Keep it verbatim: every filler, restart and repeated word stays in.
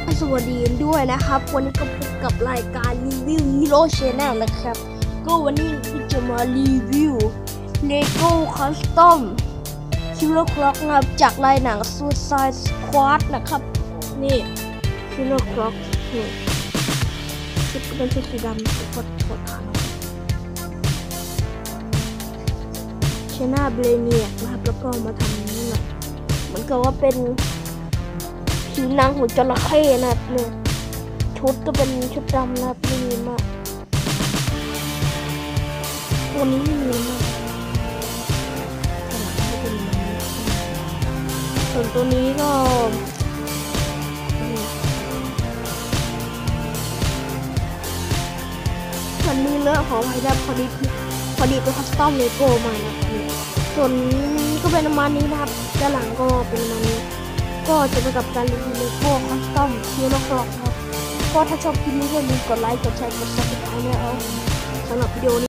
สวัสดีด้วยนะครับวันนี้ก็พบกับรายการรีวิวฮีโร่ชาแนลนะครับก็วันนี้ที่จะมารีวิว Lego Custom Killer Croc นะครับจากลายหนัง Suicide Squad นะครับนี่ Killer Croc นี่ชุดเป็นชุดสีดำกดกดอ่านชนะเบลเนียนะครับแล้วก็มาทำนี่แหละเหมือนกับว่าเป็นผิวหนังของจระเข้นะครับเนี่ยชุดก็เป็นชุดดำนะครับไม่มีมากตัวนี้ไม่มีมากส่วนตัวนี้ก็มันมีเรื่องของไฮดับพอดีพอดีเป็นคัสตอมเลโก้มานะครับส่วนก็เป็นประมาณนี้นะครับด้านหลังก็เป็นประมาณนี้ก็จะไปกับการรีวิวเลโก้คัสตอมคิวล็อกล็อกครับก็ถ้าชอบคลิปนี้ก็อย่าลืมกดไลค์กดแชร์กดซับสไครต์นะครับสำหรับวิดีโอนี้